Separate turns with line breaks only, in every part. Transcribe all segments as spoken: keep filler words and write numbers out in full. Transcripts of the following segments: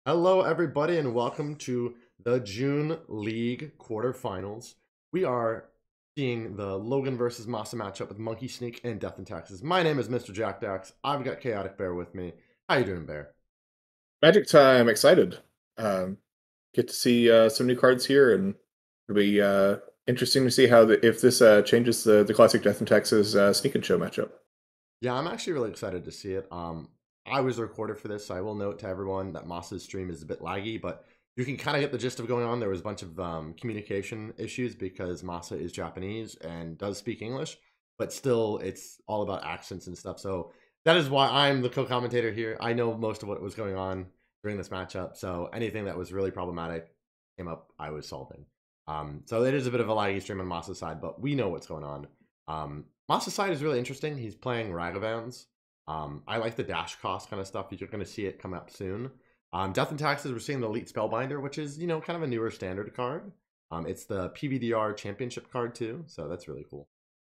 Hello, everybody, and welcome to the June League quarterfinals. We are seeing the Logan versus Masa matchup with Monkey Sneak and Death and Taxes. My name is Mister Jack Dax. I've got Chaotic Bear with me. How you doing, Bear?
Magic time, excited. Um, get to see uh, some new cards here, and it'll be uh, interesting to see how the, if this uh, changes the the classic Death and Taxes uh, Sneak and Show matchup.
Yeah, I'm actually really excited to see it. Um, I was the recorder for this, so I will note to everyone that Masa's stream is a bit laggy, but you can kind of get the gist of going on. There was a bunch of um, communication issues because Masa is Japanese and does speak English, but still, it's all about accents and stuff. So that is why I'm the co-commentator here. I know most of what was going on during this matchup, so anything that was really problematic came up, I was solving. Um, so it is a bit of a laggy stream on Masa's side, but we know what's going on. Um, Masa's side is really interesting. He's playing Ragavans. Um, I like the dash cost kind of stuff. You're going to see it come up soon. Um, Death and Taxes, we're seeing the Elite Spellbinder, which is, you know, kind of a newer standard card. Um, it's the P V D R championship card too, so that's really cool.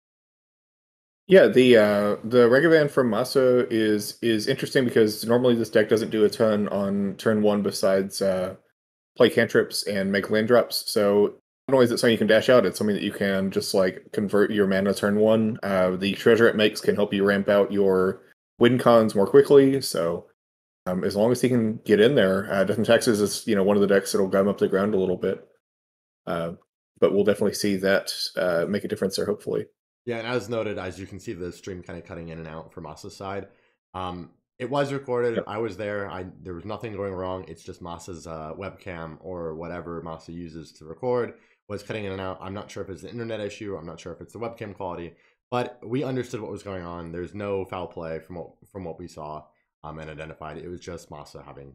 Yeah, the uh, the Regavan from Masa is is interesting because normally this deck doesn't do a ton on turn one besides uh, play cantrips and make land drops. So not only is it something you can dash out, it's something that you can just like convert your mana turn one. Uh, the treasure it makes can help you ramp out your win cons more quickly. So Um, as long as he can get in there, uh, Death and Taxes is you know one of the decks that'll gum up the ground a little bit. Uh, but we'll definitely see that uh, make a difference there, hopefully.
Yeah, and as noted, as you can see the stream kind of cutting in and out from Masa's side. Um, it was recorded.
Yep.
I was there. I there was nothing going wrong. It's just Masa's uh, webcam or whatever Masa uses to record was cutting in and out. I'm not sure if it's the internet issue. I'm not sure if it's the webcam quality, but we understood what was going on. There's no foul play from what from what we saw um, and identified. It was just Masa having.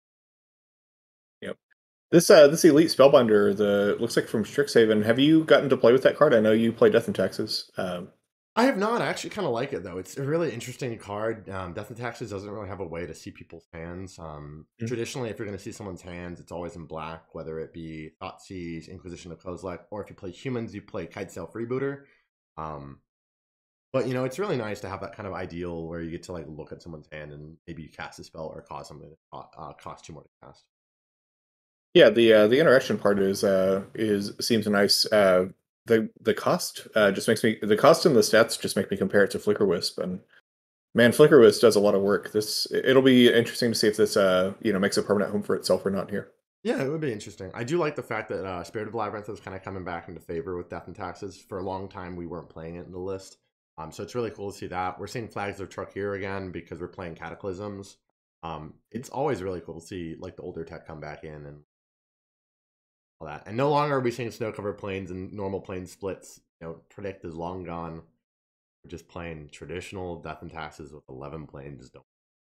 Yep. This uh, this Elite Spellbinder, the looks like from Strixhaven. Have you gotten to play with that card? I know you play Death and Taxes. Um,
I have not. I actually kind of like it though. It's a really interesting card. Um, Death and Taxes doesn't really have a way to see people's hands. Um,
Mhm.
traditionally, if you're going to see someone's hands, it's always in black, whether it be Thoughtseize, Inquisition of Kozilek, or if you play humans, you play Kitesail Freebooter. Um, but you know, it's really nice to have that kind of ideal where you get to like look at someone's hand and maybe you cast a spell or cause something that co- uh, costs you more to cast.
yeah, the uh, the interaction part is uh, is seems nice. Uh, the the cost uh, just makes me the cost and the stats just make me compare it to Flicker Wisp, and man, Flicker Wisp does a lot of work. This it'll be interesting to see if this uh you know makes a permanent home for itself or not here.
Yeah, it would be interesting. I do like the fact that uh, Spirit of Labyrinth is kind of coming back into favor with Death and Taxes. For a long time, we weren't playing it in the list. Um, so it's really cool to see that. We're seeing Flags of Truck here again because we're playing Cataclysms. Um, it's always really cool to see like the older tech come back in and all that. And no longer are we seeing snow covered plains and normal plane splits. You know, Predict is long gone. We're just playing traditional Death and Taxes with eleven planes. Don't.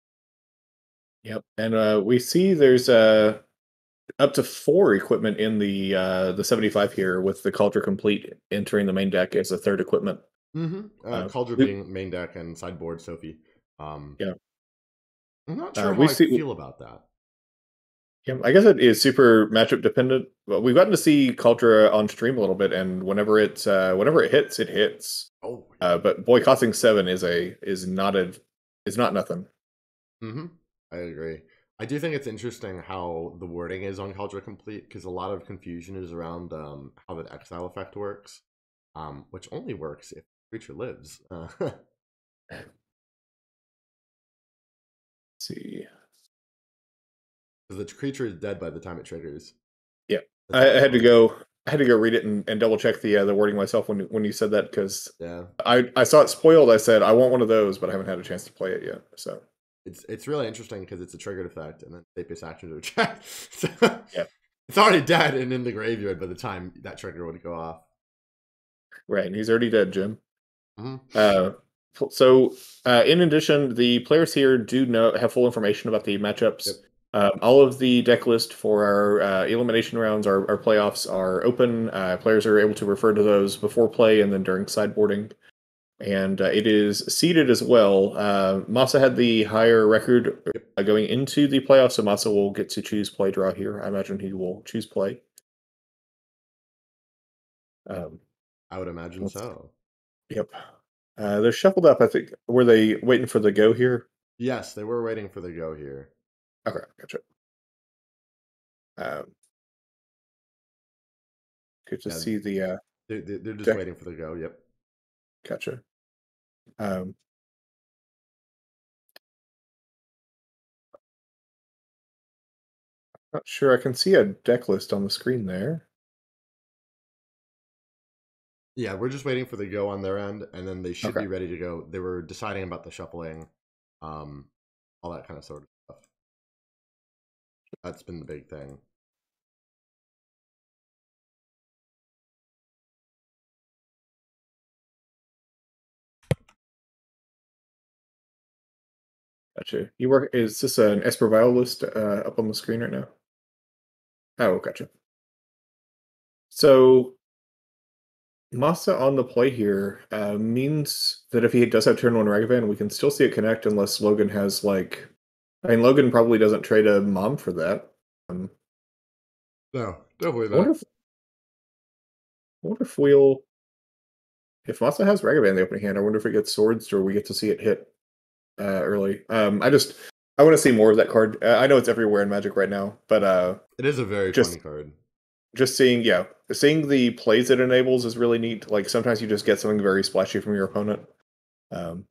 Yep, and uh, we see there's uh up to four equipment in the uh the seventy-five here, with the Cauldron Complete entering the main deck as a third equipment.
Mm-hmm. Uh,
Uh,
Cauldron
we,
being main deck and sideboard Sophie. Um,
yeah,
I'm not
uh,
sure how
we
I
see.
feel about that.
Yeah, I guess it is super matchup dependent. But we've gotten to see Cauldron on stream a little bit, and whenever it uh, whenever it hits, it hits.
Oh,
Uh, but boy, costing seven is a is not a is not nothing.
hmm I agree. I do think it's interesting how the wording is on Cauldron Complete because a lot of confusion is around um, how the exile effect works, um, which only works if the creature lives. Uh,
See.
Because the creature is dead by the time it triggers.
Yeah,
That's
I,
how
I
it
had to
works.
go. I had to go read it and, and double check the uh, the wording myself when when you said that, because
Yeah,
I I saw it spoiled. I said I want one of those, but I haven't had a chance to play it yet. So
it's it's really interesting because it's a triggered effect and then state-based action to attract. So
yeah,
it's already dead and in the graveyard by the time that trigger would go off.
right. And he's already dead, Jim.
hmm
Uh, so uh, in addition, the players here do know have full information about the matchups.
Yep.
Um, all of the deck list for our uh, elimination rounds, our, our playoffs are open. Uh, players are able to refer to those before play and then during sideboarding. And uh, it is seeded as well. Uh, Masa had the higher record
Yep.
uh, going into the playoffs, so Masa will get to choose play draw here. I imagine he will choose play. Um,
I would imagine
let's,
so.
yep. Uh, they're shuffled up. I think. Were they waiting for the go here?
Yes, they were waiting for the go here.
Okay, gotcha. Um, good to
Yeah,
see the uh,
they're, they're they're just
deck.
waiting for the go. Yep.
Gotcha. Um, not sure. I can see a deck list on the screen there.
Yeah, we're just waiting for the go on their end, and then they should
Okay.
be ready to go. They were deciding about the shuffling, um, all that kind of sort of stuff. That's been the big thing.
Gotcha. You work. Is this an Esper Vial list uh, up on the screen right now? Oh, gotcha. So Masa on the play here uh, means that if he does have turn one Ragavan, we can still see it connect unless Logan has like. I mean, Logan probably doesn't trade a mom for that. Um,
No, definitely
I wonder
not.
if I wonder if we'll if Masa has Ragavan in the opening hand. I wonder if it gets swords or we get to see it hit uh, early. Um, I just I want to see more of that card. Uh, I know it's everywhere in Magic right now, but uh,
It is a very
just
funny card.
just seeing yeah, seeing the plays it enables is really neat. Like sometimes you just get something very splashy from your opponent. Um,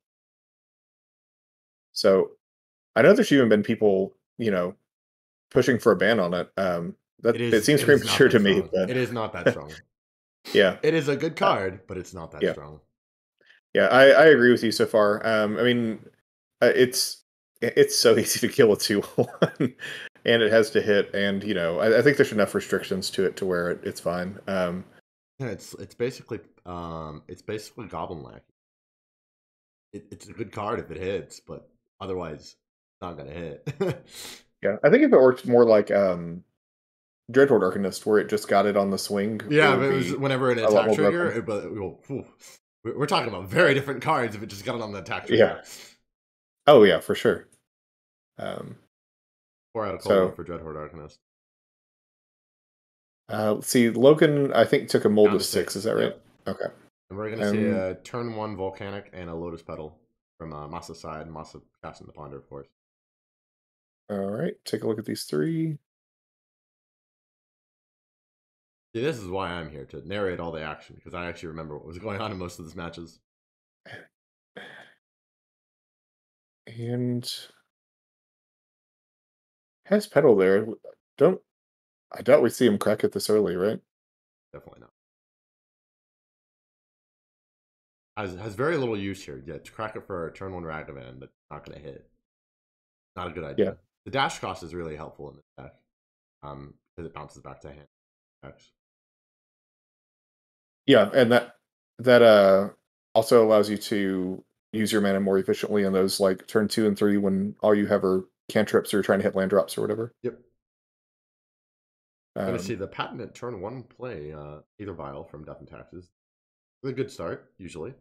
so I know there's even been people, you know, pushing for a ban on it. Um,
It
that it
is
seems
it is not
premature
that
to me,
strong.
but
It is not that strong.
yeah,
It is a good
uh,
card, but it's not that
yeah,
strong.
yeah. I, I agree with you so far. Um, I mean, uh, it's it's so easy to kill a two one, and it has to hit, and you know, I, I think there's enough restrictions to it to where it, it's fine. Um,
Yeah, it's it's basically um it's basically Goblin Lackey. It, it's a good card if it hits, but otherwise, it's not gonna hit.
yeah, I think if it worked more like um, Dreadhorde Arcanist, where it just got it on the swing, it
Yeah, but
would
it was
be
whenever an
a lot
attack
more
trigger.
broken.
It, but well, whew, we're we're talking about very different cards if it just got it on the attack
Yeah.
trigger.
Oh yeah, for sure. Um,
Four out of cold one
so
for Dreadhorde Arcanist.
uh, let's see, Logan, I think took a mold
Down
of
to
six. Is
six.
that right?
Yep.
Okay.
And we're gonna see
Um,
a turn one Volcanic and a Lotus Petal from uh, Masa's side. Masa casting the Ponder, of course.
all right. Take a look at these three.
See, this is why I'm here to narrate all the action because I actually remember what was going on in most of these matches.
And has pedal there. Don't I doubt we see him crack it this early, right?
Definitely not. Has has very little use here. Yeah, to crack it for a turn one Ragavan that's not going to hit. Not a good
Yeah.
idea. The dash cost is really helpful in this deck, um, because it bounces back to hand. X.
Yeah, and that that uh also allows you to use your mana more efficiently in those like turn two and three when all you have are cantrips or trying to hit land drops or whatever.
Yep. Going to see
Um,
the patented turn one play, uh, Aether Vial from Death and Taxes. It's a good start, usually.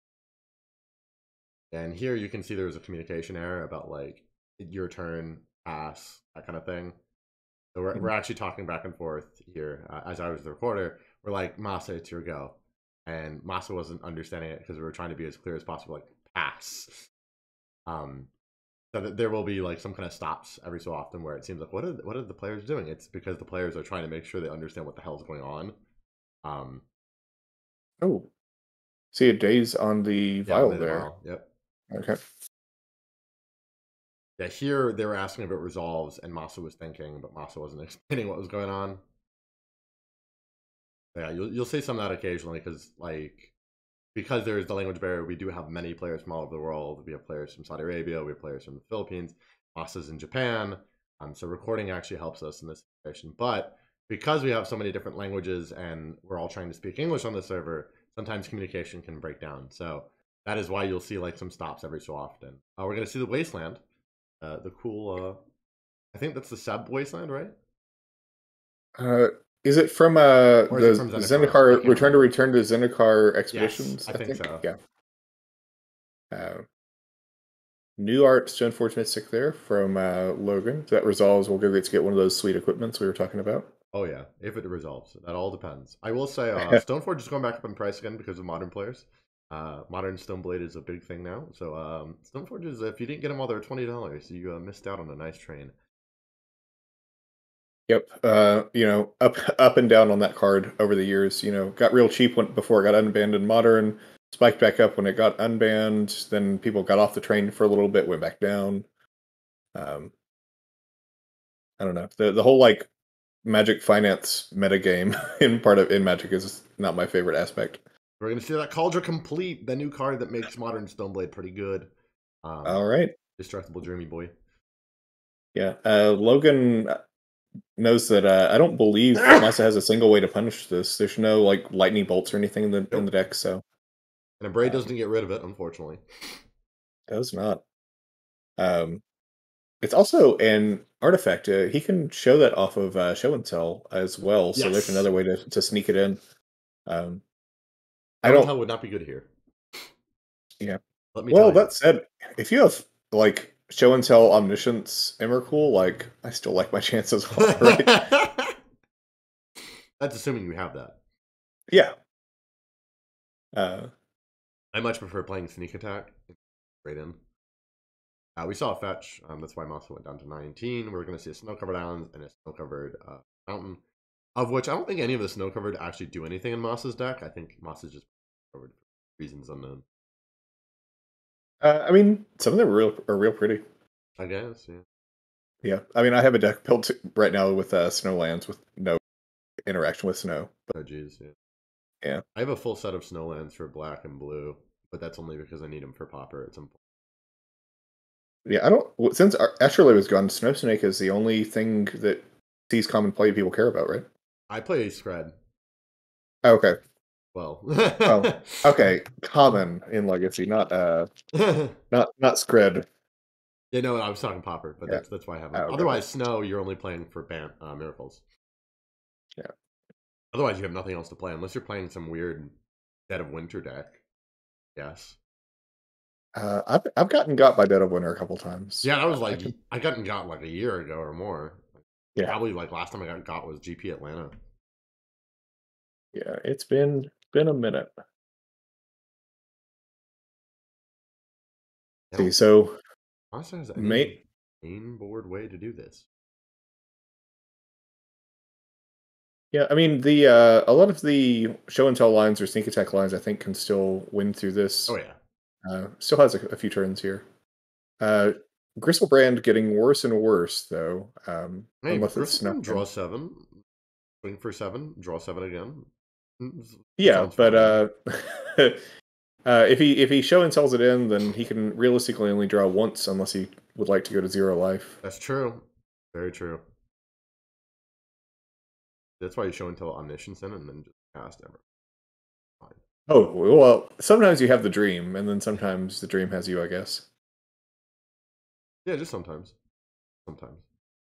And here you can see there's a communication error about like your turn, pass, that kind of thing. So we're, we're
mhm.
actually talking back and forth here uh, as I was the recorder. We're like, Masa, it's your go. And Masa wasn't understanding it because we were trying to be as clear as possible, like pass. Um, so that there will be like some kind of stops every so often where it seems like, what are what are the players doing? It's because the players are trying to make sure they understand what the hell is going on. Um,
Oh, see a daze on the
yeah, on
vial
the
there.
vial. Yep.
Okay.
Yeah, here they were asking if it resolves, and Masa was thinking, but Masa wasn't explaining what was going on. Yeah, you'll you'll see some of that occasionally because like because there's the language barrier, we do have many players from all over the world. We have players from Saudi Arabia, we have players from the Philippines, Masa's in Japan. Um, so recording actually helps us in this situation. But because we have so many different languages and we're all trying to speak English on the server, sometimes communication can break down. So that is why you'll see like some stops every so often. Uh, we're gonna see the Wasteland, uh, the cool. Uh, I think that's the Seb Wasteland, right?
Uh, is it from uh
Or is it
the
from Zendikar? I
Zendikar
can't
Return to
remember.
Return to Zendikar
Yes,
Expeditions?
I
I
think
think.
so.
Yeah. Uh, new art Stoneforge Mystic there from uh, Logan. If that resolves, we'll go get to get one of those sweet equipments we were talking about.
Oh yeah, if it resolves, that all depends. I will say, uh, Stoneforge is going back up in price again because of modern players. Uh, modern Stoneblade is a big thing now. So um, Stoneforge is, if you didn't get them all, they're twenty dollars. You uh, missed out on a nice train.
Yep. Uh, you know, up up and down on that card over the years. You know, got real cheap when, before it got unbanned in Modern, spiked back up when it got unbanned. Then people got off the train for a little bit, went back down. Um, I don't know. The the whole like Magic finance metagame in part of in Magic is not my favorite aspect.
We're gonna see that Cauldron Complete, the new card that makes Modern Stoneblade pretty good. Um,
All right.
Destructible Dreamy Boy.
Yeah. Uh, Logan knows that uh, I don't believe Masa has a single way to punish this. There's no like lightning bolts or anything in the
Nope.
in the deck, so
And Braid
um,
doesn't get rid of it, unfortunately.
does not. Um, it's also an artifact. Uh, he can show that off of uh, show and tell as well. So there's
Yes.
another way to to sneak it in. Um, I
Show and
don't.
Tell would not be good here.
Yeah.
Let me
Well,
tell you.
that said, if you have like show and tell omniscience Emrakul, like I still like my chances a lot, right?
That's assuming you have that.
Yeah. Uh,
I much prefer playing Sneak Attack. Right in. Uh, we saw a fetch. Um, that's why Mossa went down to nineteen. We're going to see a snow-covered island and a snow-covered uh, mountain, of which I don't think any of the snow-covered actually do anything in Moss's deck. I think Moss is just covered for reasons unknown.
uh, I mean, some of them are real are real pretty.
I guess, yeah.
Yeah, I mean, I have a deck built right now with uh, Snowlands with no interaction with snow. But
Oh, geez, yeah.
yeah,
I have a full set of Snowlands for black and blue, but that's only because I need them for Popper at some point.
yeah, I don't. well, Since Ar- Astrolabe was gone, Snow Snake is the only thing that sees common play people care about, right?
I play Scred.
Oh, okay.
Well.
Oh, okay. Common in Legacy, not uh, not not Scred.
Yeah, no, I was talking Popper, but
Yeah.
that's that's why I have
Oh,
them.
okay.
Otherwise, Snow, you're only playing for ban uh, Miracles.
Yeah.
Otherwise, you have nothing else to play unless you're playing some weird Dead of Winter deck. Yes.
Uh, I've I've gotten got by Dead of Winter a couple times.
Yeah, that was
I
like
can,
I got got like a year ago or more.
yeah,
Probably like last time I got got was G P Atlanta.
yeah. It's been been a minute.
I
See,
don't
so
honestly has any
may
main board way to do this.
yeah, I mean the uh, a lot of the show and tell lines or sneak attack lines, I think, can still win through this.
Oh yeah.
Uh, still has a, a few turns here. Uh, Gristlebrand getting worse and worse though, um,
Hey,
unless it's snuffed
Bristleman
in.
draw seven, swing for seven, draw seven again. Mm,
Yeah,
sounds
but
fine.
uh, uh, if he if he show and tells it in, then he can realistically only draw once, unless he would like to go to zero life.
That's true. Very true. That's why you show until Omniscience in and then just cast ever. Fine.
Oh well, sometimes you have the dream, and then sometimes the dream has you, I guess.
Yeah, just sometimes. Sometimes.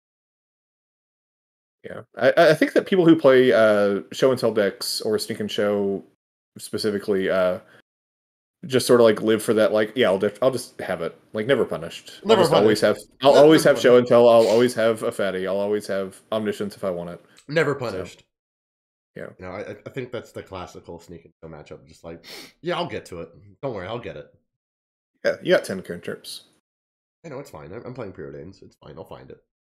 Yeah, I, I think that people who play uh, show and tell decks or sneak and show specifically, uh, just sort of like live for that. Like, yeah, I'll def- I'll just have it. Like, never punished.
Never
I'll just always
punished.
have. I'll
Ne-
always
never
have show and
punished.
tell. I'll always have a fatty. I'll always have omniscience if I want it.
Never
So,
punished.
yeah.
You know, I, I think that's the classical sneak and show matchup. Just like, yeah, I'll get to it. Don't worry, I'll get it.
Yeah, you got ten cantrips.
I know, it's fine. I'm, I'm playing Preordains. It's fine. I'll find it.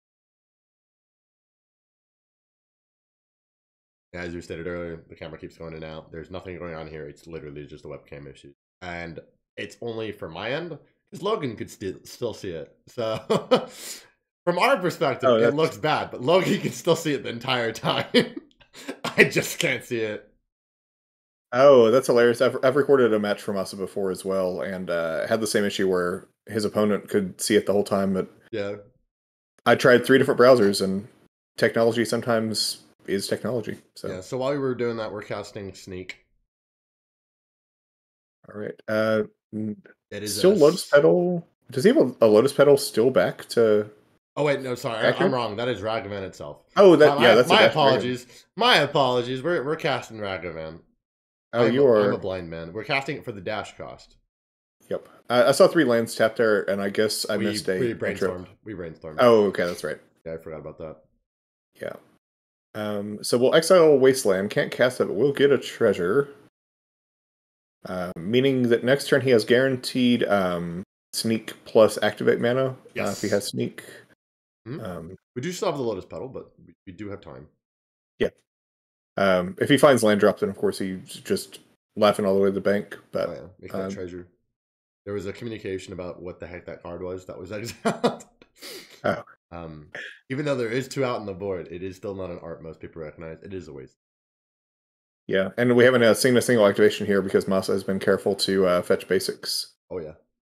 As you stated earlier, the camera keeps going in and out. There's nothing going on here. It's literally just a webcam issue. And it's only from my end, because Logan could st still see it. So, from our perspective,
Oh,
it
that's
looks bad, but Logan can still see it the entire time. I just can't see it.
oh, that's hilarious. I've I've recorded a match from Asa before as well, and uh, had the same issue where his opponent could see it the whole time, but
Yeah.
I tried three different browsers, and technology sometimes is technology. So,
Yeah, so while we were doing that, we're casting Sneak.
all right. Uh, mm,
It is
still
a...
Lotus Petal. Does he have a, a Lotus Petal still back to?
Oh, wait, no, sorry. I, I'm
Accurate?
wrong. That is Ragavan itself.
Oh,
My,
that yeah,
my,
that's a
my
Dash Dragon.
apologies. My apologies. We're, we're casting Ragavan.
Oh,
I'm,
you
a, I'm a
are.
blind man. We're casting it for the dash cost.
Yep. I, I saw three lands tapped there, and I guess I
We,
missed a
we
a trip.
brainstormed. We brainstormed.
Oh, okay, that's right.
Yeah, I forgot about that.
Yeah. Um, so we'll exile Wasteland. Can't cast it, but we'll get a treasure. Uh, meaning that next turn he has guaranteed um, sneak plus activate mana.
Yes.
Uh, if he has sneak.
Mhm.
Um,
We do still have the Lotus Petal, but we, we do have time.
yeah. Um, if he finds land drop, then of course he's just laughing all the way to the bank.
Oh
But
yeah, make that
um,
treasure. There was a communication about what the heck that card was that was exiled.
oh,
um, even though there is two out on the board, it is still not an art most people recognize. It is a waste.
yeah, and we haven't uh, seen a single activation here because Masa has been careful to uh, fetch basics.
Oh yeah.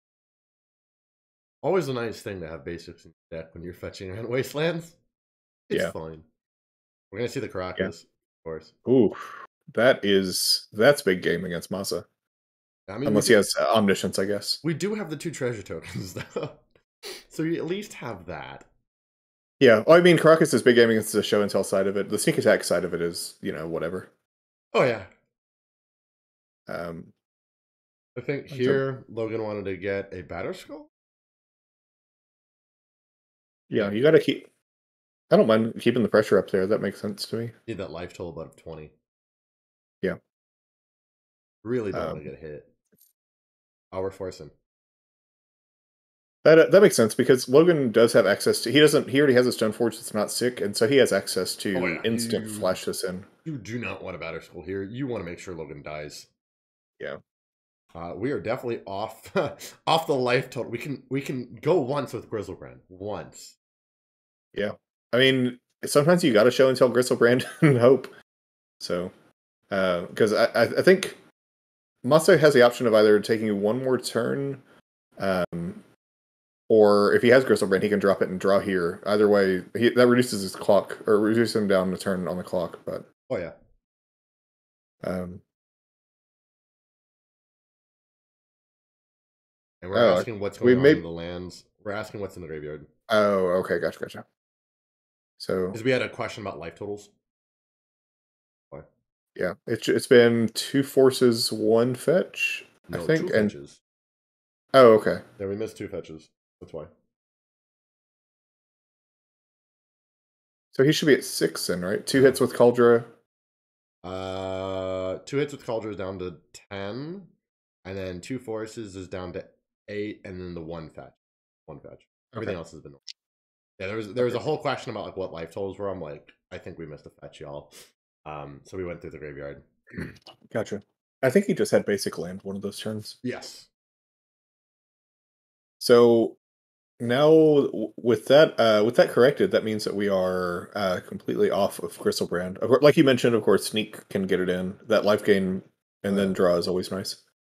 Always a nice thing to have basics in your deck when you're fetching around wastelands. It's
Yeah.
fine. We're gonna see the
Yeah.
Caracas, of course.
Ooh, that is that's big game against Masa.
I mean,
Unless
do,
he has uh, omniscience, I guess.
we do have the two treasure tokens though, so you at least have that.
Yeah, well, I mean, Caracas is big game against the show and tell side of it. The sneak attack side of it is, you know, whatever.
Oh yeah.
Um,
I think
so,
here Logan wanted to get a Batter Skull.
yeah,
Yeah.
you got to keep. I don't mind keeping the pressure up there. That makes sense to me.
Need that life total above twenty.
Yeah.
Really don't want
Um,
to get hit. Oh, we're forcing.
that uh, that makes sense because Logan does have access to. He doesn't. He already has a Stoneforge that's not sick, and so he has access to
Oh, yeah.
instant
You-
flash this in.
You do not want a Batter Skull here. You want to make sure Logan dies.
Yeah.
Uh, we are definitely off off the life total. We can we can go once with Grizzlebrand. Once.
Yeah. I mean, sometimes you got to show and tell Gristlebrand and hope. So, because uh, I, I think Masa has the option of either taking one more turn, um, or if he has Gristlebrand, he can drop it and draw here. Either way, he, that reduces his clock, or reduces him down a turn on the clock. But
Oh yeah.
um,
And we're
oh,
asking what's
we
going on
may.
in the lands. We're asking what's in the graveyard.
Oh, okay, gotcha, gotcha. So
Because we had a question about life totals. Why?
yeah, it's it's been two forces, one fetch,
No,
I think,
two
and
fetches.
oh, okay.
Yeah, we missed two fetches. That's why.
So he should be at six then, right? Two
Yeah.
hits with Cauldra.
Uh, two hits with Cauldra is down to ten, and then two forces is down to eight, and then the one fetch, one fetch. Everything
Okay.
else has been. Yeah, there was there was a whole question about like what life totals were. I'm like, I think we missed a fetch, y'all. Um, so we went through the graveyard.
Gotcha. I think he just had basic land one of those turns.
Yes.
So now w- with that uh, with that corrected, that means that we are uh, completely off of Gristlebrand. Of course, like you mentioned, of course, Sneak can get it in. That life gain and then
Yeah.
draw is always nice.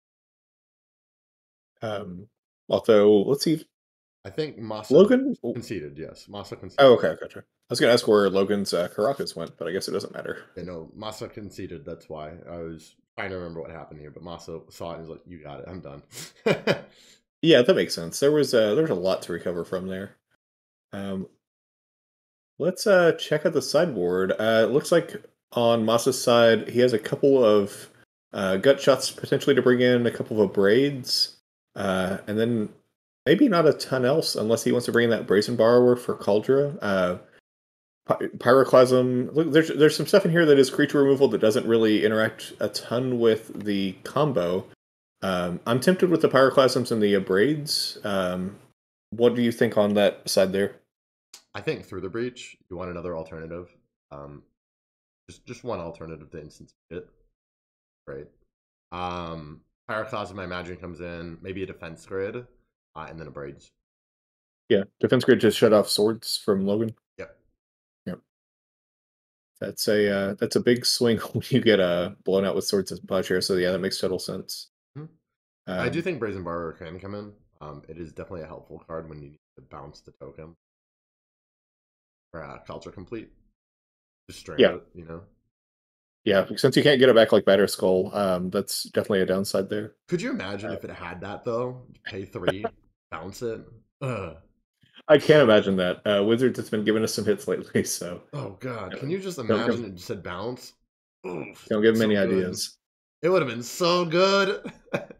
Um, although, let's see.
I think Masa
Logan?
conceded. Yes, Masa conceded.
Oh, okay, gotcha. I was going to ask where Logan's uh, Caracas went, but I guess it doesn't matter.
Yeah, no, Masa conceded. That's why I was trying to remember what happened here. But Masa saw it and was like, "You got it. I'm done."
Yeah, that makes sense. There was uh, there's a lot to recover from there. Um, let's uh, check out the sideboard. Uh, it looks like on Masa's side, he has a couple of uh, gut shots potentially to bring in, a couple of braids, uh, and then maybe not a ton else unless he wants to bring in that Brazen Borrower for Cauldra. Uh, Py- Pyroclasm. Look, there's there's some stuff in here that is creature removal that doesn't really interact a ton with the combo. Um, I'm tempted with the Pyroclasms and the Abrades. Um, what do you think on that side there?
I think through the breach, you want another alternative. Um, just just one alternative to instance it. Right. Um, Pyroclasm, I imagine, comes in maybe a defense grid, uh, and then a braids.
Yeah, Defense Grid just shut off swords from Logan.
Yep.
Yep. That's a uh, that's a big swing when you get uh, blown out with swords as Butcher. So yeah, that makes total sense.
Mhm.
Um,
I do think Brazen Borrower can come in. Um, it is definitely a helpful card when you need to bounce the token or uh, culture complete. Just straight
Yeah.
it, you know.
Yeah, since you can't get it back like Batter Skull, um, that's definitely a downside there.
Could you imagine
Uh,
if it had that though? Pay three, bounce it. Ugh.
I can't imagine that. Uh, Wizards has been giving us some hits lately, so
Oh god, can
uh,
you just
don't
imagine
give,
it just said bounce? Oof,
don't give them
so
any
good.
ideas.
It would have been so good.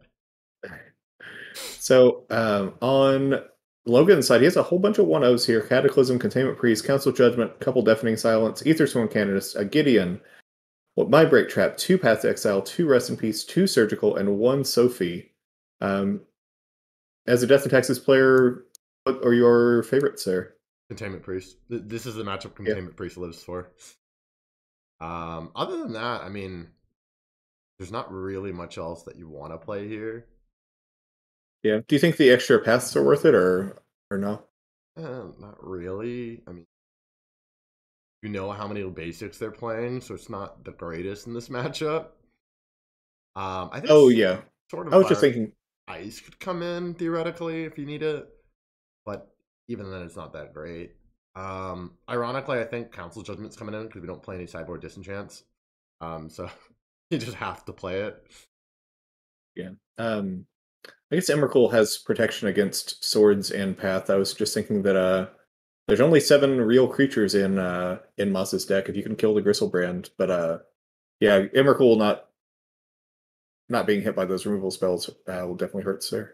So um, on Logan's side, he has a whole bunch of one O's here: Cataclysm, Containment Priest, Council Judgment, couple Deafening Silence, Aethersworn Canonist, a Gideon, what my Break Trap, two Path to Exile, two Rest in Peace, two Surgical, and one Sophie. Um, as a Death and Taxes player, what are your favorites there?
Containment Priest. Th- This is the matchup
Yeah.
Containment Priest lives for. Um, other than that, I mean, there's not really much else that you want to play here.
Yeah. Do you think the extra paths are worth it, or or no?
Eh, not really. I mean, you know how many basics they're playing, so it's not the greatest in this matchup. Um, I think
Oh yeah.
Sword
I
and
was just
Fire
thinking.
Ice could come in theoretically if you need it, but even then, it's not that great. Um, ironically, I think Council Judgment's coming in because we don't play any sideboard disenchants. Um, so you just have to play it.
Yeah. Um, I guess Emrakul has protection against swords and path. I was just thinking that uh, there's only seven real creatures in uh in Moss's deck if you can kill the Gristlebrand. But uh, yeah, Emrakul not not being hit by those removal spells uh, will definitely hurt there.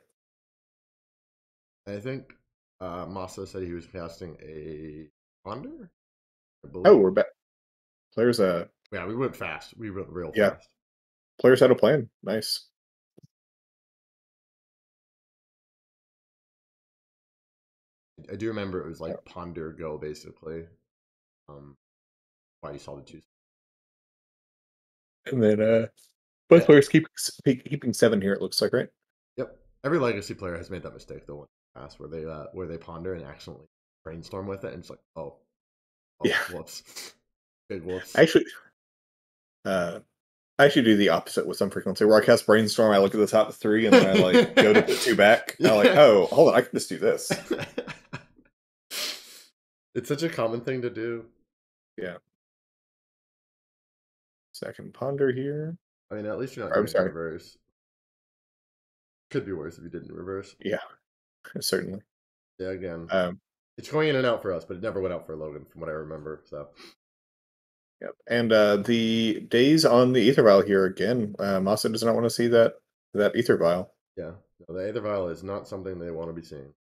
I think uh, Masa said he was casting a Ponder, I
Oh,
believe.
we're back. Players uh
Yeah, we went fast. We went real
yeah,
fast.
players had a plan. Nice.
I do remember it was
Yeah.
like Ponder Go basically. Um, why you saw the two.
And then uh both
Yeah.
players keep keeping seven here. It looks like, right?
Yep. Every legacy player has made that mistake though in the past where they uh, where they ponder and accidentally brainstorm with it, and it's like, oh, oh,
Yeah.
whoops, big whoops.
Actually, uh, I actually do the opposite with some frequency, where I cast Brainstorm, I look at the top three, and then I like go to put two back. And I'm like, oh, hold on, I can just do this.
It's such a common thing to do.
Yeah. Second ponder here.
I mean, at least you're not
Or, I'm
doing it in
sorry.
reverse. Could be worse if you did it in reverse.
Yeah, certainly.
Yeah, again,
Um,
it's going in and out for us, but it never went out for Logan, from what I remember. So,
yep. And uh, the days on the Ether Vial here again. Uh, Masa does not want to see that that Ether Vial.
yeah, no, the Aether Vial is not something they want to be seeing.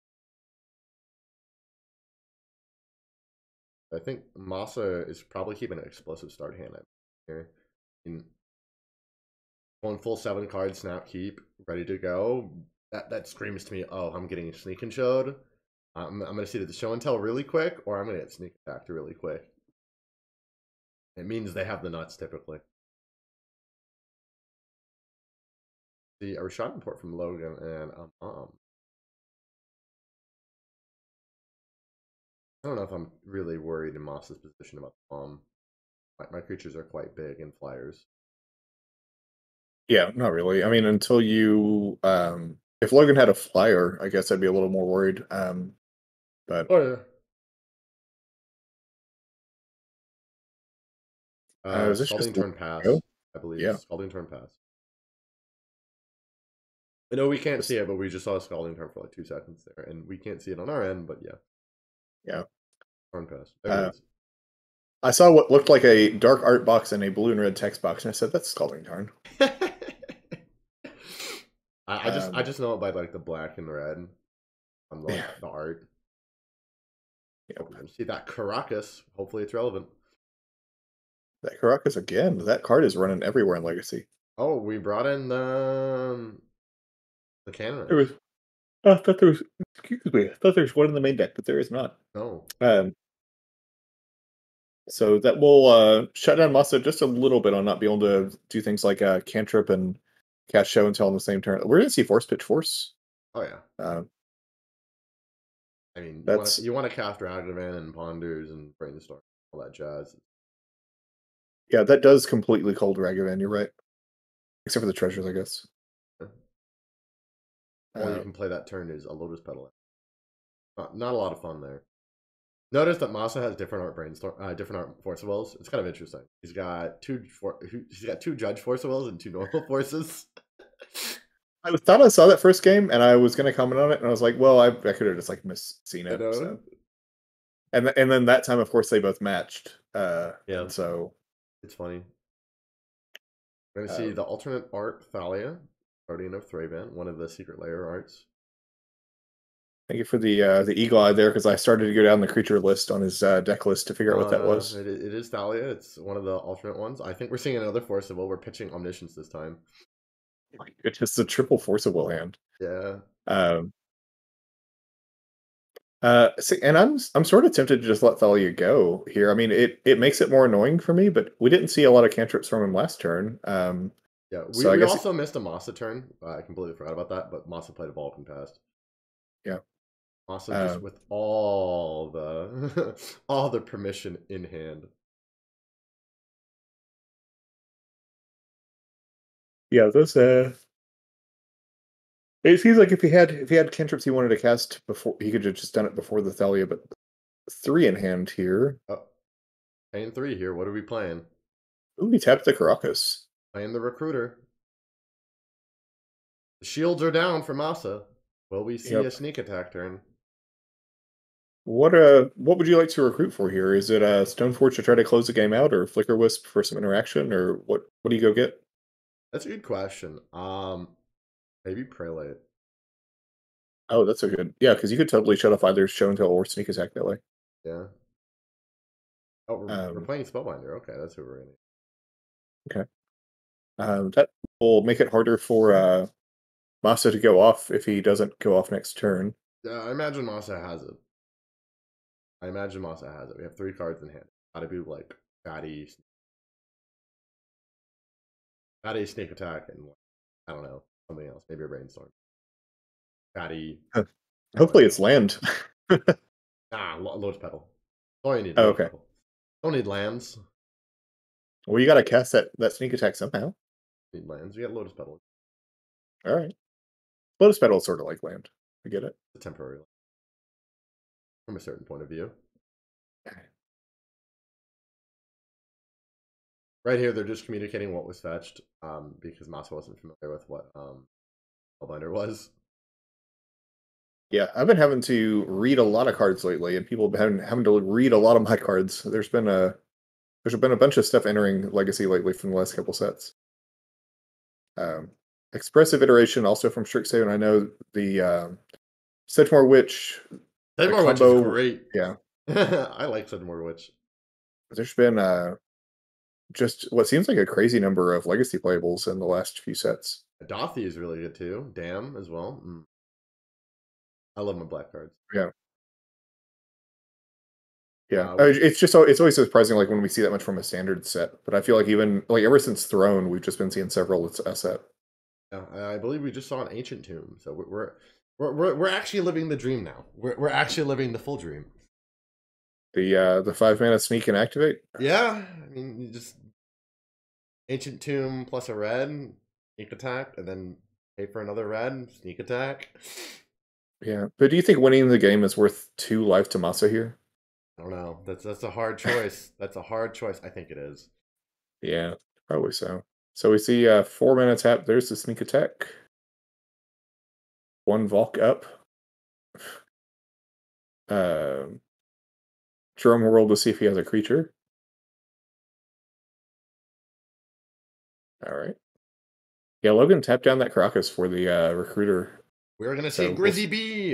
I think Masa is probably keeping an explosive start hand here. In going full seven card snap keep, ready to go. That that screams to me, oh, I'm getting sneak and showed. I'm, I'm going to see the show and tell really quick, or I'm going to get sneak attacked really quick. It means they have the nuts typically. The a Rashad import from Logan and um, um I don't know if I'm really worried in Moss's position about the bomb. My, my creatures are quite big and flyers.
Yeah, not really. I mean, until you, um, if Logan had a flyer, I guess I'd be a little more worried. Um, but
Oh yeah.
uh,
Uh,
is this
Scalding
just
Turn Pass,
go?
I believe.
Yeah.
Scalding Turn Pass. I know we can't
Just,
see it, but we just saw a Scalding Turn for like two seconds there, and we can't see it on our end, but yeah.
yeah.
Turn Pass. There
Uh,
it is.
I saw what looked like a dark art box and a blue and red text box, and I said, "That's Scalding Tarn."
I, I just I
Um,
just know it by like the black and red on like
yeah.
the art.
Yep.
See that Caracas. Hopefully it's relevant.
That Caracas again. That card is running everywhere in Legacy.
Oh, we brought in the um, the cannon.
There was. Oh, I thought there was. Excuse me. I thought there was one in the main deck, but there is not.
No.
Um. So that will uh, shut down Masa just a little bit on not being able to do things like uh, cantrip and cast show and tell on the same turn. We're gonna see force pitch force.
Oh yeah.
Uh,
I mean, you want
that's
to you want to cast Ragavan and Ponders and Brainstorm, all that jazz.
yeah. That does completely cold Ragavan. You're right, except for the treasures, I guess.
All you
Uh,
can play that turn is a Lotus Petal. Not, not a lot of fun there. Notice that Masa has different art brainstorm, uh, different art force of wills. It's kind of interesting. He's got two, for, he's got two judge force of wills and two normal forces.
I thought I saw that first game, and I was gonna comment on it, and I was like, "Well, I, I could have just like misseen
I
it."
know.
So. And th- and then that time, of course, they both matched. Uh,
Yeah.
and so
It's funny. We're gonna
uh,
Um,
see the alternate art Thalia, Guardian of Thraben, one of the secret layer arts.
thank you for the uh, the eagle eye there, because I started to go down the creature list on his uh, deck list to figure out what that
Uh,
was.
it, it is Thalia. It's one of the alternate ones. I think we're seeing another force of will. We're pitching Omniscience this time.
It's just a triple force of will hand.
Yeah.
Um, Uh, see, and I'm I'm sort of tempted to just let Thalia go here. I mean, it it makes it more annoying for me, but we didn't see a lot of cantrips from him last turn. Um,
Yeah, we,
so I
we
guess
also missed a Masa turn. Uh, I completely forgot about that, but Masa played a Vulcan past.
yeah.
Masa just
Um,
with all the all the permission in hand.
yeah, those uh it seems like if he had if he had cantrips he wanted to cast before, he could have just done it before the Thalia, but three in hand here.
Oh, paying three here. What are we playing?
Ooh, he tapped the Caracas.
Playing the recruiter. The shields are down for Masa. Will we see
Yep.
a sneak attack turn?
What uh what would you like to recruit for here? Is it uh Stoneforge to try to close the game out, or Flicker Wisp for some interaction, or what what do you go get?
That's a good question. Um, maybe Prelate.
Oh, that's a good, yeah, because you could totally shut off either show and tell or sneak attack that way.
Yeah. Oh, we're, we're
Um,
playing Spellbinder. Okay, that's who we're in.
okay. Um, that will make it harder for uh, Masa to go off if he doesn't go off next turn.
Yeah, I imagine Masa has it. I imagine Masa has it. We have three cards in hand. Gotta be like Fatty, Fatty Sneak Attack, and like, I don't know, something else. Maybe a Brainstorm. Fatty.
Huh.
Oh,
Hopefully it's land.
nah, Lo- Lotus Petal. Oh, you need
Oh,
Lotus
okay.
Petal. Don't need lands.
Well, you got to cast that, that sneak attack somehow.
Need lands. We got Lotus Petal.
All right. Lotus Petal is sort of like land. I get it.
It's a temporary land from a certain point of view. Right here, they're just communicating what was fetched um, because Masa wasn't familiar with what um, Spellbinder was.
Yeah, I've been having to read a lot of cards lately, and people have been having to read a lot of my cards. There's been a there's been a bunch of stuff entering Legacy lately from the last couple sets. Um, Expressive Iteration also from Strixhaven. I know the um, Sedgemoor Witch, the
Sedmore Witch is
combo.
great.
Yeah,
I like Sedmore Witch.
there's been uh, just what seems like a crazy number of Legacy playables in the last few sets.
Dothi is really good too. Damn as well. Mm. I love my black cards.
Yeah. Yeah,
Uh,
uh,
we,
it's just so it's always surprising, like when we see that much from a standard set. But I feel like even like ever since Throne, we've just been seeing several. It's a set.
yeah, I believe we just saw an ancient tomb, so we're we're we're, we're, we're actually living the dream now. We're we're actually living the full dream.
The uh the five mana sneak and activate.
Yeah, I mean, you just ancient tomb plus a red sneak attack, and then pay for another red sneak attack.
Yeah, but do you think winning the game is worth two life to Masa here?
I don't know. That's that's a hard choice. That's a hard choice. I think it is.
Yeah, probably so. So we see uh four mana tap. There's the sneak attack. One Volk up. Um, Jerome will roll to see if he has a creature. All right. Yeah, Logan tapped down that Caracas for the uh, recruiter.
We're gonna
So
see
we'll
Grizzy
s-
B.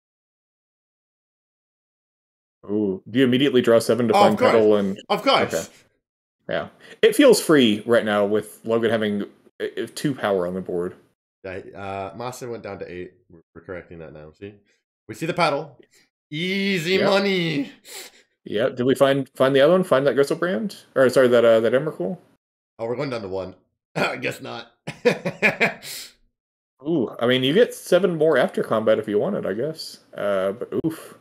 Ooh, do you immediately draw seven to
Oh, of
find
course,
pedal and
of
okay?
course.
Yeah, it feels free right now with Logan having uh, uh, two power on the board.
Yeah, uh, Masa went down to eight. We're, we're correcting that now. See, we see the paddle. Easy
Yeah,
money.
yeah. Did we find find the other one? Find that Gristlebrand? Or sorry, that uh, that Emrakul?
Oh, we're going down to one. I guess not.
Ooh, I mean, you get seven more after combat if you want it, I guess. Uh, but oof.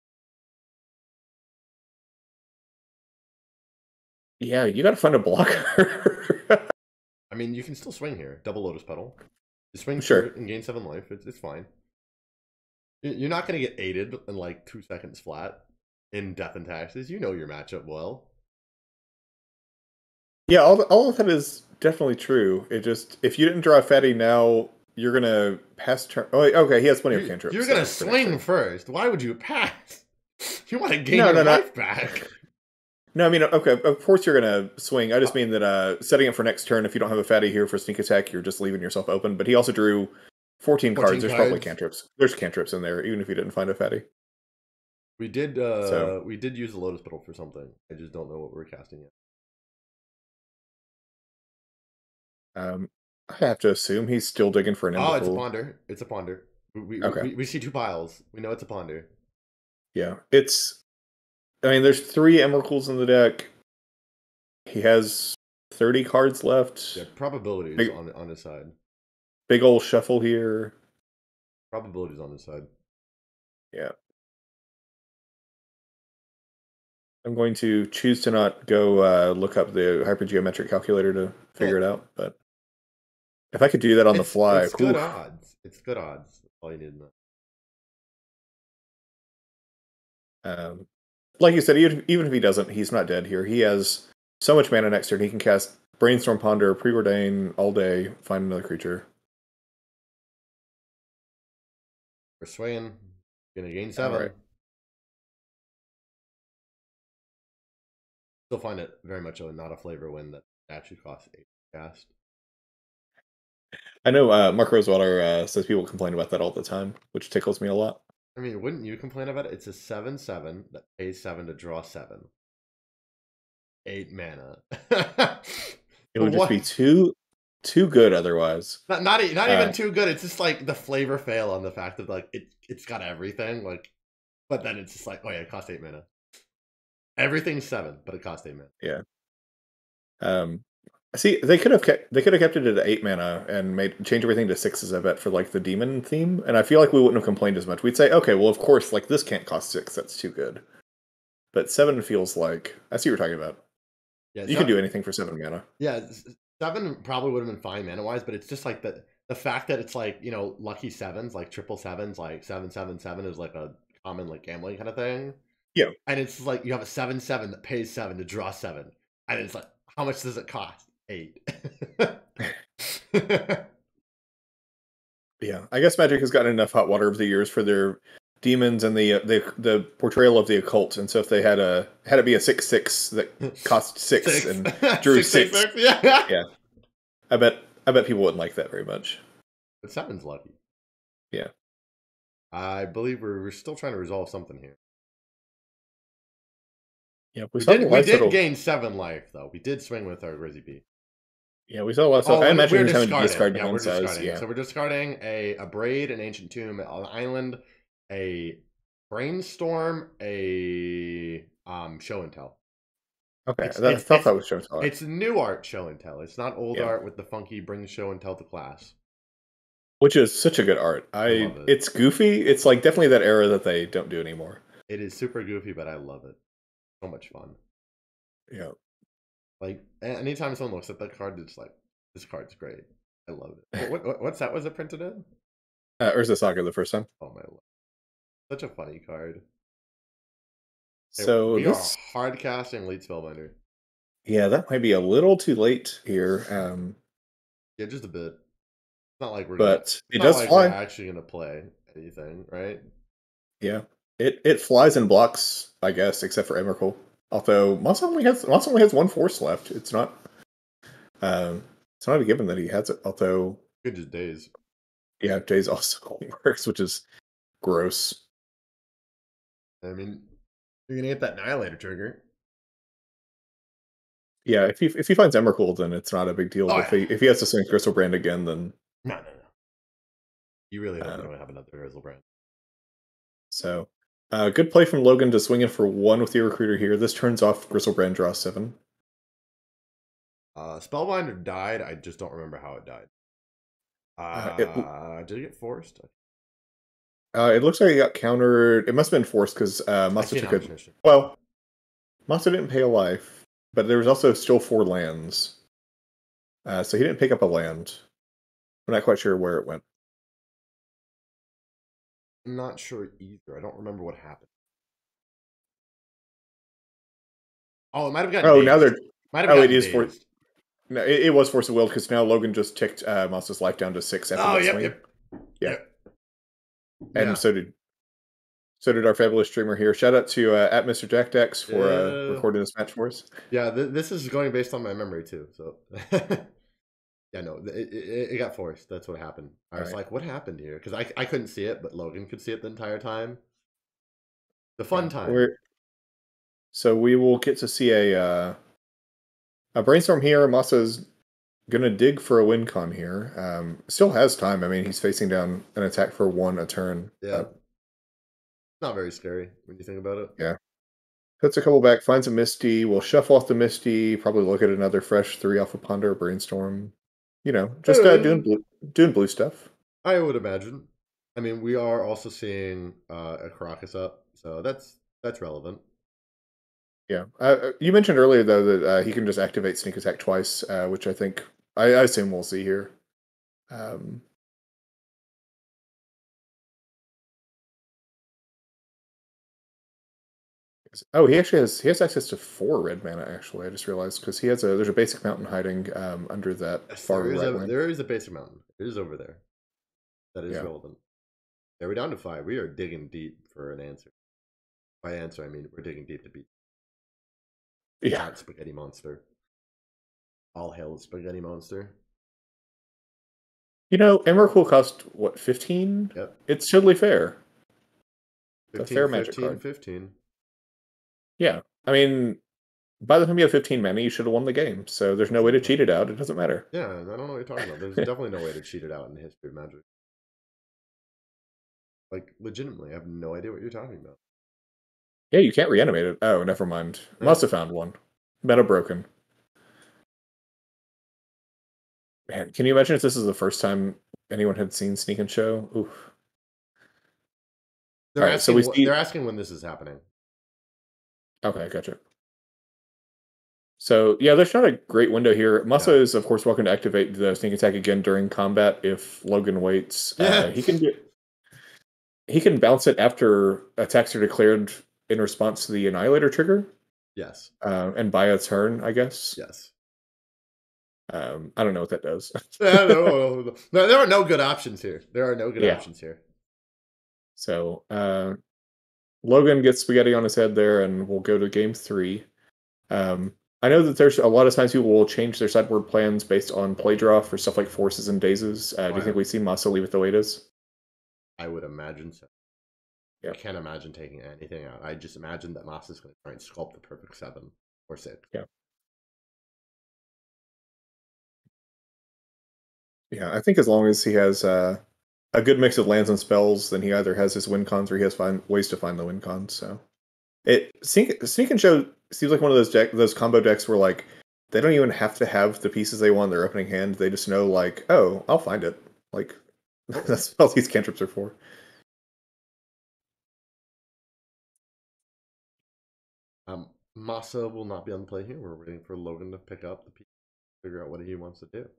Yeah, you got to find a blocker.
I mean, you can still swing here. Double Lotus Petal. You swing through
Sure.
it and gain seven life. It's, it's fine. You- You're not going to get aided in like two seconds flat in Death and Taxes. You know your matchup well.
Yeah, all, all of that is definitely true. It just, if you didn't draw a fatty now, you're gonna pass turn. Oh, wait, okay, he has plenty of
You,
cantrips.
you're going to
so for next
swing
turn.
first. Why would you pass? You want to gain
No,
your
no, no.
life back.
No, I mean, okay, of course you're gonna swing. I just mean that uh, setting it for next turn, if you don't have a fatty here for sneak attack, you're just leaving yourself open. But he also drew fourteen,
fourteen
cards. There's probably
cards.
cantrips. There's cantrips in there, even if you didn't find a fatty.
We did
So
uh we did use the Lotus Petal for something. I just don't know what we're casting yet.
um, I have to assume he's still digging for an
Oh, it's a
Emrakul.
ponder. It's a ponder. We, we,
Okay.
we, we see two piles. We know it's a ponder.
Yeah, it's. I mean, there's three Emrakul's in the deck. He has thirty cards left.
Yeah, probabilities
Big,
on on his side.
big old shuffle here.
Probabilities on his side.
Yeah. I'm going to choose to not go uh, look up the hypergeometric calculator to figure
Yeah.
it out, but if I could do that on
It's,
the fly,
it's good
oof.
odds. It's good odds. That's all you need to know.
Um, like you said, even, even if he doesn't, he's not dead here. He has so much mana next turn. He can cast Brainstorm Ponder, Preordain all day, find another creature.
We're swaying. Gonna gain seven.
Right.
Still find it very much a, not a flavor win that actually costs eight cast.
I know uh, Mark Rosewater uh, says people complain about that all the time, which tickles me a lot.
I mean, wouldn't you complain about it? It's a seven seven that pays seven to draw seven. Eight mana.
It would just
what?
be too too good otherwise.
Not not, not
uh,
even too good. It's just like the flavor fail on the fact that like it it's got everything. Like, but then it's just like, oh yeah, it costs eight mana. Everything's seven, but it costs eight mana.
Yeah. Um. See, they could have kept they could have kept it at eight mana and made change everything to sixes, I bet, for like the demon theme. And I feel like we wouldn't have complained as much. We'd say, okay, well, of course, like this can't cost six. That's too good. But seven feels like I see what you're talking about.
Yeah,
You can do anything for seven mana.
Yeah, seven probably would have been fine mana wise, but it's just like the the fact that it's like, you know, lucky sevens, like triple sevens, like seven seven seven is like a common like gambling kind of thing.
Yeah,
and it's like you have a seven seven that pays seven to draw seven, and it's like, how much does it cost? Eight.
yeah. I guess Magic has gotten enough hot water over the years for their demons and the uh, the the portrayal of the occult. And so if they had a had it be a six six that cost six, six. and drew six, six, six,
yeah,
yeah. I bet I bet people wouldn't like that very much.
But seven's lucky.
Yeah.
I believe we're we're still trying to resolve something here.
Yeah,
we, we did, we did gain seven life though. We did swing with our Grizzy Bee.
Yeah, we saw lots of. Oh, I imagine
we're
we're
discarding.
discard
yeah, we're
size.
discarding.
Yeah.
So we're discarding a a braid, an ancient tomb, an island, a brainstorm, a um show and tell.
Okay, it's, I thought that was show and tell.
It's new art show and tell. It's not old yeah. art with the funky bring show and tell to class.
Which is such a good art. I, I it. It's goofy. It's like definitely that era that they don't do anymore.
It is super goofy, but I love it. So much fun.
Yeah.
Like anytime someone looks at that card, it's like, this card's great. I love it. What, what what's that? Was it printed in?
Uh, Urza Saga the first time.
Oh my lord, such a funny card.
So
we
this...
are hard casting Lead Spellbinder.
Yeah, that might be a little too late here. Um,
yeah, just a bit. It's not like we're.
But
gonna,
it does
like
fly.
We're actually gonna play anything, right?
Yeah, it it flies and blocks, I guess, except for Emrakul. Although Moss only has Moss only has one force left. It's not. Um, it's not a given that he has it. Although
good as Days.
Yeah, Days also works, which is gross.
I mean, you're gonna get that Annihilator trigger.
Yeah, if he if he finds Emrakul, then it's not a big deal.
Oh,
if
yeah.
he if he has to swing Griselbrand again, then
no, no, no. You really don't
uh,
want to have another Griselbrand.
So, uh, good play from Logan to swing in for one with the Recruiter here. This turns off Griselbrand, draw seven.
Uh, Spellbinder died. I just don't remember how it died. Uh, uh, it, did it get forced?
Uh, it looks like it got countered. It must have been forced because uh, Masa took it. Well, Masa didn't pay a life, but there was also still four lands. Uh, so he didn't pick up a land. I'm not quite sure where it went.
I'm not sure either. I don't remember what happened. Oh, it might have gotten.
Oh,
dazed.
now they're.
Might have
oh, it is
dazed.
forced. No, it, it was forced of will because now Logan just ticked uh, Masa's life down to six after
oh,
that
yep,
swing.
Yep.
Yeah.
Yep.
And
yeah.
so did so did our fabulous streamer here. Shout out to uh, at Mister Jack Dex for
yeah.
uh, recording this match for us.
Yeah, th this is going based on my memory too. So yeah, no, it, it, it got forced. That's what happened. I All was right. like, what happened here? Because I I couldn't see it, but Logan could see it the entire time. The fun yeah, time.
We're, so we will get to see a uh, a brainstorm here. Masa's gonna dig for a win con here. Um, still has time. I mean, he's facing down an attack for one a turn.
Yeah.
Uh,
Not very scary when you think about it.
Yeah. Puts a couple back, finds a Misty. We'll shuffle off the Misty. Probably look at another fresh three off of Ponder or Brainstorm. You know, just uh, doing
Uh,
blue, doing blue stuff.
I would imagine. I mean, we are also seeing uh, a Caracas up, so that's that's relevant.
Yeah. Uh, you mentioned earlier though that uh, he can just activate sneak attack twice, uh, which I think I, I assume we'll see here. Um, oh, he actually has he has access to four red mana. Actually, I just realized because he has a there's a basic mountain hiding um, under that
Yes,
far
there is
right
a
lane.
there is a basic mountain. It is over there. That is
Yeah.
relevant. Yeah, we're down to five. We are digging deep for an answer. By answer, I mean we're digging deep to beat
Yeah.
that spaghetti monster. All hail the spaghetti monster.
You know, Emmerich will cost what fifteen?
Yep.
It's totally fair. It's a
fifteen,
fair magic
fifteen,
card.
fifteen.
Yeah, I mean, by the time you have fifteen mana, you should have won the game. So there's no way to cheat it out. It doesn't matter.
Yeah, I don't know what you're talking about. There's definitely no way to cheat it out in the history of Magic. Like, legitimately, I have no idea what you're talking about.
Yeah, you can't reanimate it. Oh, never mind.
Yeah.
Must have found one. Meta broken. Man, can you imagine if this is the first time anyone had seen Sneak and Show? Oof.
They're
All right, so
asking.
we
wh-
see.
They're asking when this is happening.
Okay, gotcha. So yeah, there's not a great window here. Masa
Yeah.
is of course welcome to activate the sneak attack again during combat if Logan waits.
Yeah.
Uh, he can get he can bounce it after attacks are declared in response to the Annihilator trigger.
Yes.
Uh, and buy a turn, I guess.
Yes.
Um, I don't know what that does.
Yeah, no, no, no, there are no good options here. There are no good
Yeah.
options here.
So uh, Logan gets spaghetti on his head there, and we'll go to game three. Um, I know that there's a lot of times people will change their sideboard plans based on play draw for stuff like forces and dazes. Uh, do you think we see Masa leave it the way it is?
I would imagine so.
Yeah.
I can't imagine taking anything out. I just imagine that Moss is going to try and sculpt the perfect seven or six.
Yeah. Yeah, I think as long as he has uh, a good mix of lands and spells, then he either has his win cons or he has find ways to find the win cons. So it Sneak, Sneak and Show seems like one of those deck those combo decks where like they don't even have to have the pieces they want in their opening hand. They just know like, oh, I'll find it. Like that's what all these cantrips are for.
Um, Masa will not be on the play here. We're waiting for Logan to pick up the piece, figure out what he wants to do.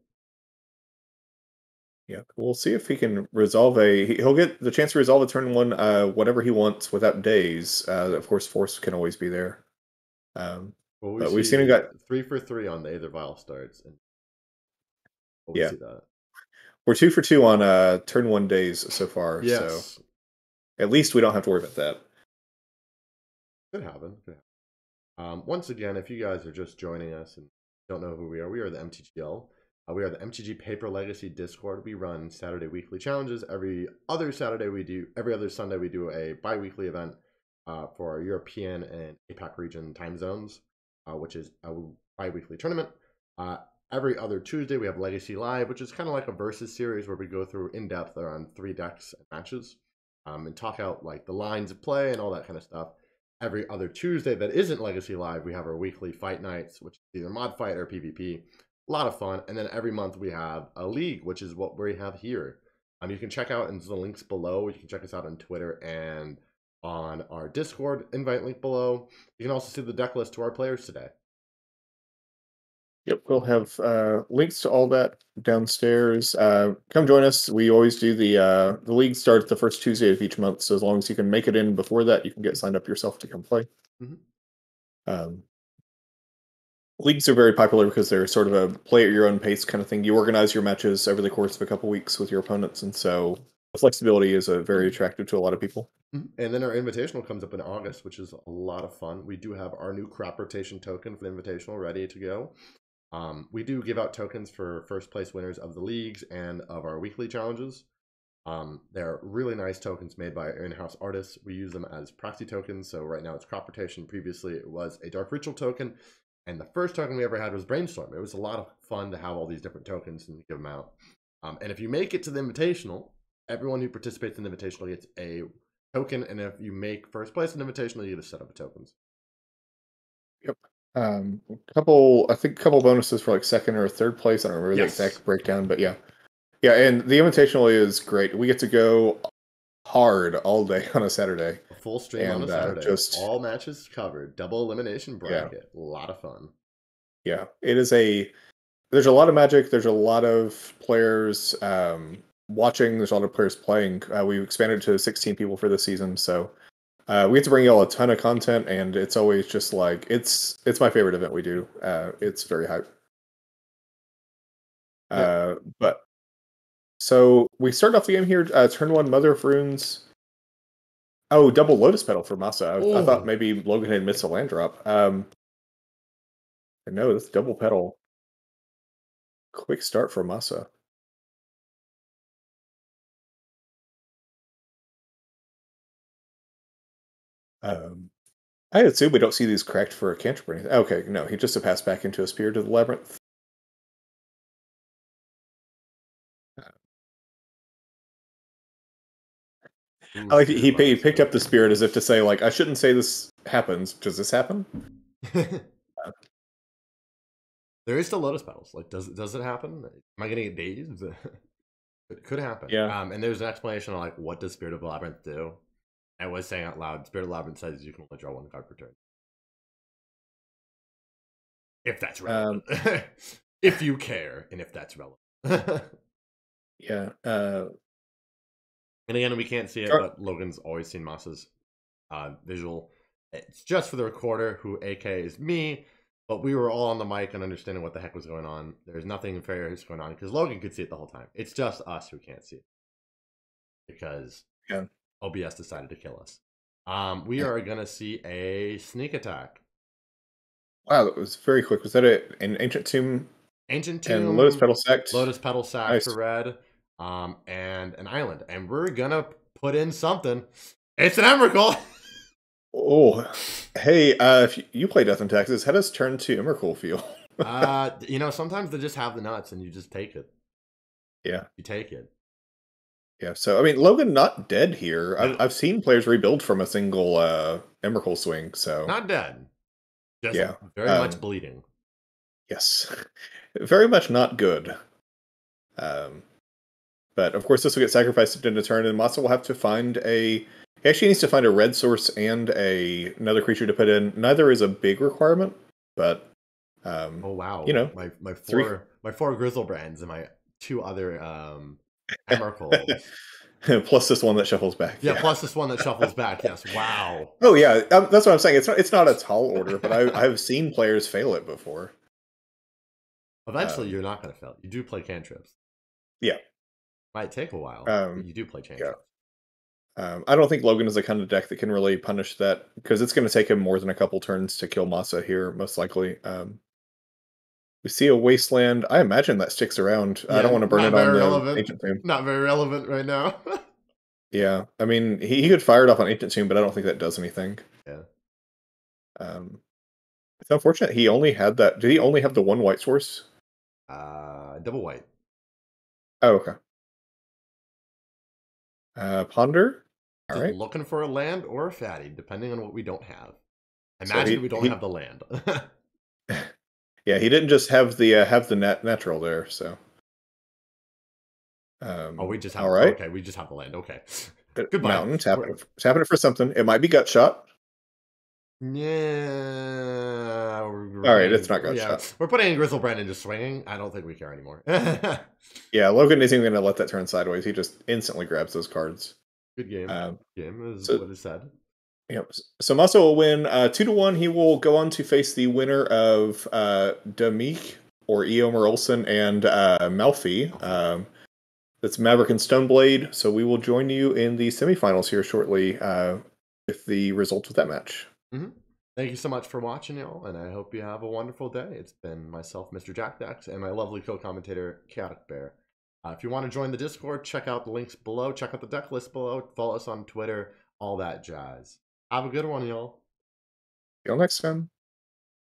Yeah, we'll see if he can resolve a. He'll get the chance to resolve a turn one, uh, whatever he wants without days. Uh, of course, force can always be there. Um,
Well, we
but
see
we've seen him got
three for three on the Aether Vial starts, and we'll
yeah.
see that.
We're two for two on uh, turn one days so far.
Yes.
So at least we don't have to worry about that.
Could happen. Could happen. Um, once again, if you guys are just joining us and don't know who we are, we are the M T G L. Uh, we are the M T G Paper Legacy Discord. We run Saturday weekly challenges. Every other Saturday we do, every other Sunday we do a bi-weekly event uh, for our European and APAC region time zones, uh, which is a bi-weekly tournament. Uh, every other Tuesday we have Legacy Live, which is kind of like a versus series where we go through in depth on three decks and matches um, and talk out like the lines of play and all that kind of stuff. Every other Tuesday that isn't Legacy Live, we have our weekly fight nights, which is either mod fight or PvP. A lot of fun. And then every month we have a league, which is what we have here. Um, you can check out in the links below. You can check us out on Twitter and on our Discord invite link below. You can also see the deck list to our players today.
Yep, we'll have uh, links to all that downstairs. Uh, come join us. We always do the uh, the league starts the first Tuesday of each month. So as long as you can make it in before that, you can get signed up yourself to come play.
Mm-hmm.
Um, leagues are very popular because they're sort of a play at your own pace kind of thing. You organize your matches over the course of a couple weeks with your opponents, and so the flexibility is a very attractive to a lot of people.
Mm-hmm. And then our invitational comes up in August, which is a lot of fun. We do have our new crop rotation token for the invitational ready to go. Um, we do give out tokens for first place winners of the leagues and of our weekly challenges. Um, they're really nice tokens made by in-house artists. We use them as proxy tokens. So right now it's crop rotation. Previously it was a dark ritual token. And the first token we ever had was Brainstorm. It was a lot of fun to have all these different tokens and give them out. Um, and if you make it to the invitational, everyone who participates in the invitational gets a token, and if you make first place in Invitational, you get a set of tokens.
Yep. Um, a couple, I think, a couple bonuses for like second or third place. I don't remember
Yes.
the exact breakdown, but yeah, yeah. And the Invitational is great. We get to go hard all day on a Saturday.
A full stream
and,
on a Saturday.
Uh, just
all matches covered. Double elimination bracket.
Yeah.
A lot of fun.
Yeah, it is a. There's a lot of Magic. There's a lot of players um, watching. There's a lot of players playing. Uh, we expanded to sixteen people for this season, so uh, we get to bring y'all a ton of content, and it's always just like it's it's my favorite event we do. Uh, it's very hype. Uh, but so we start off the game here. Uh, turn one, Mother of Runes. Oh, double Lotus Petal for Masa. I, I thought maybe Logan had missed a land drop. Um, no, that's double petal. Quick start for Masa. Um, I assume we don't see these cracked for a cantrip or anything. Okay, no, he just a pass back into a Spirit of the Labyrinth. Ooh, I like he, he picked up the Spirit as if to say, like, I shouldn't say this happens. Does this happen?
uh, there is still Lotus Petals. Like, does does it happen? Am I getting it dazed? It could happen.
Yeah.
Um, and there's an explanation of like what does Spirit of the Labyrinth do. I was saying out loud, Spirit of the Labyrinth says you can only draw one card per turn. If that's relevant. Um, if you care, and if that's relevant.
yeah. Uh,
and again, we can't see it, sure. But Logan's always seen Masa's uh, visual. It's just for the recorder, who A K is me, but we were all on the mic and understanding what the heck was going on. There's nothing nefarious going on, because Logan could see it the whole time. It's just us who can't see it. Because
yeah.
O B S decided to kill us. Um, we yeah. are going to see a sneak attack.
Wow, that was very quick. Was that a, an Ancient Tomb?
Ancient Tomb.
And Lotus Petal Sect.
Lotus Petal Sect nice. For red. Um, and an island. And we're going to put in something. It's an Emrakul!
Oh, hey, uh, if you play Death and Taxes, how does turn to Emrakul feel?
uh, you know, sometimes they just have the nuts and you just take it.
Yeah.
You take it.
Yeah, so, I mean, Logan not dead here. No. I've, I've seen players rebuild from a single uh, Emrakul swing, so...
Not dead. Just
yeah.
very
um,
much bleeding.
Yes. Very much not good. Um, but, of course, this will get sacrificed in a turn, and Masa will have to find a... He actually needs to find a red source and a another creature to put in. Neither is a big requirement, but... Um,
oh, wow.
You know.
My, my, four,
three...
my four Griselbrands and my two other... Um... Emrakul.
Plus this one that shuffles back.
Yeah, yeah, plus this one that shuffles back. Yes, wow.
Oh yeah, um, that's what I'm saying. It's not it's not a tall order, but I, I've seen players fail it before.
Eventually, um, you're not going to fail. You do play cantrips.
Yeah,
might take a while.
Um,
but you do play cantrips.
Yeah. Um, I don't think Logan is the kind of deck that can really punish that, because it's going to take him more than a couple turns to kill Masa here, most likely. Um, We see a wasteland. I imagine that sticks around. Yeah, I don't want to burn it on
relevant.
the Ancient Tomb.
Not very relevant right now.
Yeah, I mean, he, he could fire it off on Ancient Tomb, but I don't think that does anything.
Yeah.
Um, it's unfortunate he only had that. Did he only have the one white source?
Uh, double white.
Oh, okay. Uh, Ponder. All
Just
right.
Looking for a land or a fatty, depending on what we don't have. Imagine so he, we don't
he,
have the land.
Yeah, he didn't just have the uh, have the nat natural there, so. Um,
oh, we just have
all right.
Okay, we just have the land. Okay,
goodbye. Mountain, tap it, tap it for something. It might be gut shot.
Yeah. We're, we're
all right, it's not gut
yeah,
shot.
We're putting in Griselbrand and just swinging. I don't think we care anymore.
Yeah, Logan isn't even going to let that turn sideways. He just instantly grabs those cards.
Good game.
Um,
game is
so,
what is said.
Yep. So Masa will win uh, two to one. He will go on to face the winner of uh, Damik or Eomer Olsen and uh, Malfi. Um, that's Maverick and Stoneblade. So we will join you in the semifinals here shortly uh, with the results of that match.
Mm-hmm. Thank you so much for watching, y'all, and I hope you have a wonderful day. It's been myself, Mister Jack Dax, and my lovely co-commentator, Chaotic Bear. Uh, if you want to join the Discord, check out the links below. Check out the deck list below. Follow us on Twitter. All that jazz. Have a good one, y'all.
See you next time.